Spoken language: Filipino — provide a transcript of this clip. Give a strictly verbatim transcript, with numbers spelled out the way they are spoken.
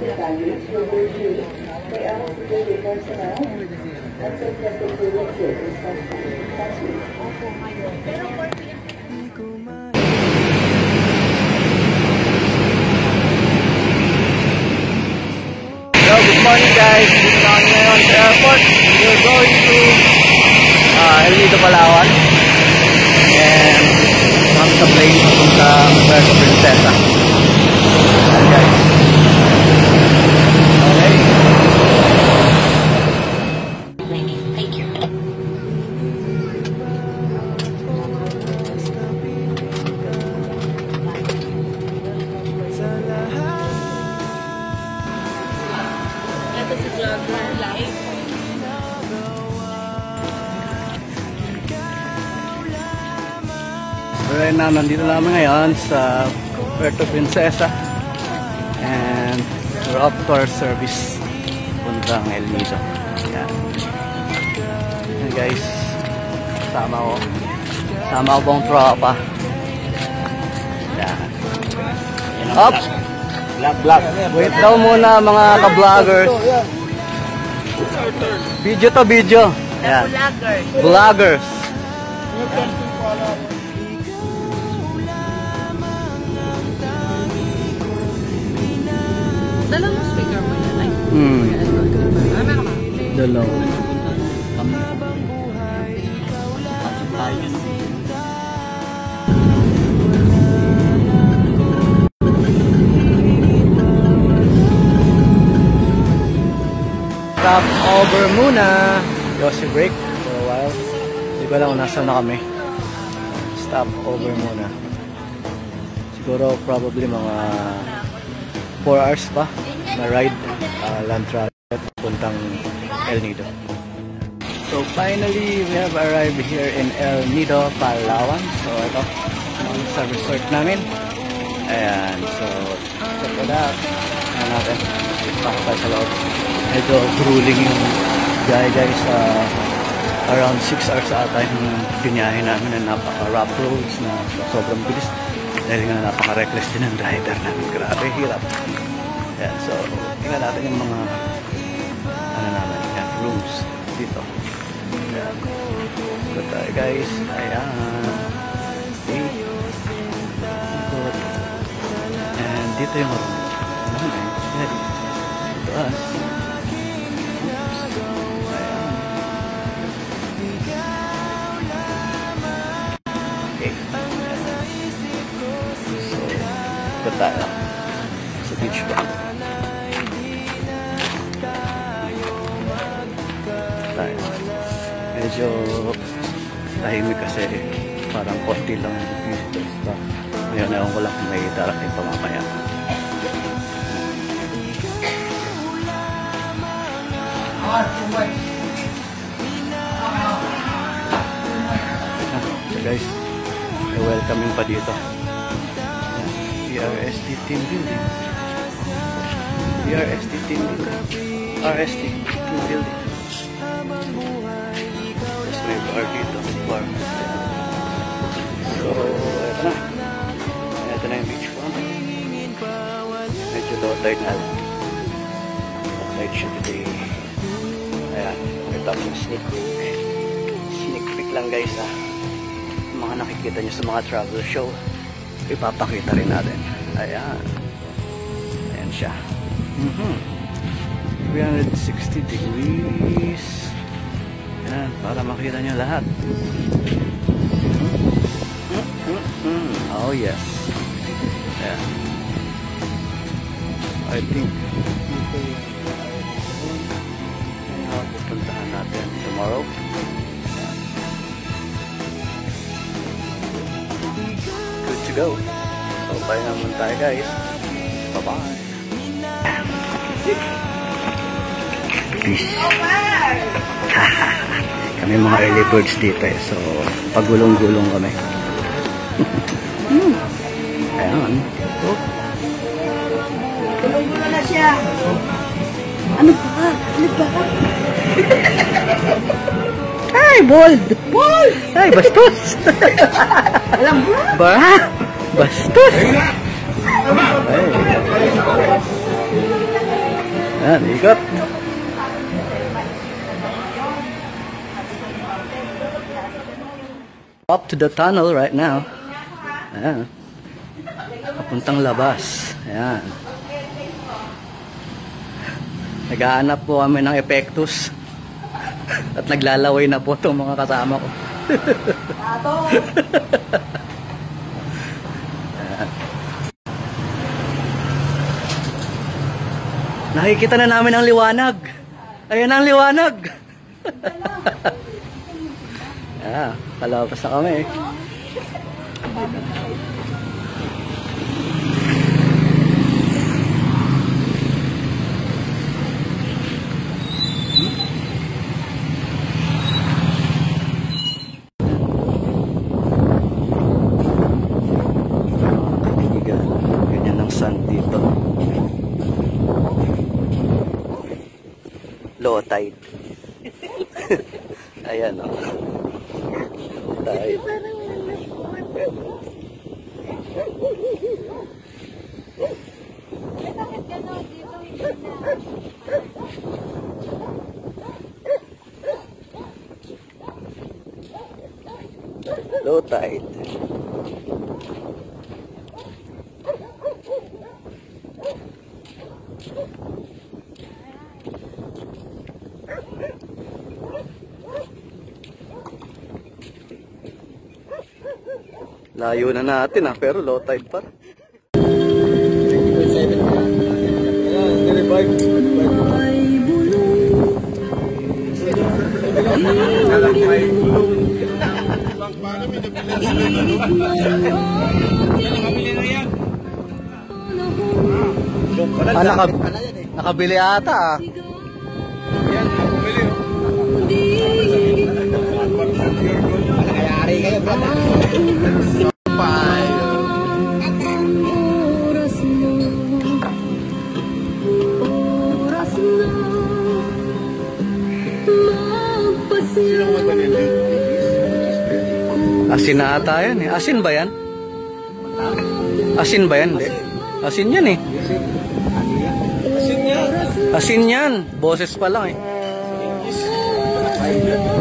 Good morning guys, dito na kami ngayon sa airport. We're going to uh, El Nido, Palawan, and kami sa plane papunta Puerto Princesa. Ayan guys. Okay. Thank you. Ito si Vlogger Live. Right now, nandito namin ngayon sa Puerto Princesa and we're up to our service puntang El Nido. Ayan. Ayan guys, sama ko sama ko bang tropa. Ayan. Up! Black, black. Wait daw muna mga ka-vloggers. Video to video. Ayan. Vloggers. Dalawang speaker mo yan. Ay, Hmm. ano ka ba? Dalaw. Stop over muna. Yosi break for a while. Hindi ko alam kung nasaan na kami. Stop over muna. Siguro probably mga four hours pa na ride, uh, land travel puntang El Nido. So finally we have arrived here in El Nido, Palawan. So ito sa resort namin. Ayan, so check it out. Ayan natin, pasok tayo sa loob. Medyo grueling yung biyahe guys. uh, Around six hours ata yung biniyahe namin na napaka-rough roads na sobrang bilis. Dahil nga napaka-reckless din ng driver namin. Grabe, hirap. Ayan, so tingnan natin yung mga ano namin, yan, rooms dito. Ayan, good tayo guys. Ayan, okay. Good. And dito yung room. Ayan, ayan. Dito us. Tayo sa beach ba? Tayo. Medyo tahimik kasi parang konti lang yung visitors pa. Ngayon ewan ko lang kung may darating pa mamaya. So guys, may welcoming pa dito. R S T Team Building. R S T Team Building. R S T Team Building. Tapos may bar dito. Bar. So, ito na. Ito na yung beach front. Medyo low tide na. Low tide siya today. Ayan. Ito ang sneak peek. Sneak peek lang guys ha. Mga nakikita nyo sa mga travel show. Ipapakita rin natin. Ayan. Ayan siya. Mm-hmm. three hundred sixty degrees. Ayan. Para makita nyo lahat. Mm-hmm. Oh yes. Ayan. I think ayan. Pupuntahan natin tomorrow. To go. So, pahinga muna tayo guys. Bye-bye. Peace. Kami mga early birds dito eh. So, pagulong-gulong kami. hmm. Ayan. Oh. Gulong-gulong na siya. Ano ba? Ano ba? Ay, bold! Bold! Ay, bastos! Alam mo? Ba? Bastos! Ay. Ayan, ikot. Up to the tunnel right now. Ayan. Papuntang labas. Ayan. Naghahanap po kami ng epektus. At naglalaway na po itong mga kasama ko. Nakikita na namin ang liwanag. Ayan ang liwanag. Ah, kalabas na kami. Ganyan ang sun dito. Low tide. Ayan o. Oh. Low tide. Low tide. Layo na natin ah, pero low tide pa. Ah, nakab nakabili ata ah. Yan, nakabili oh. Nakayari kayo, brother. Asin na ata yan eh. Asin ba yan? Asin ba yan? Hindi. Asin yan eh. Asin yan. Asin yan. Boses pa lang eh.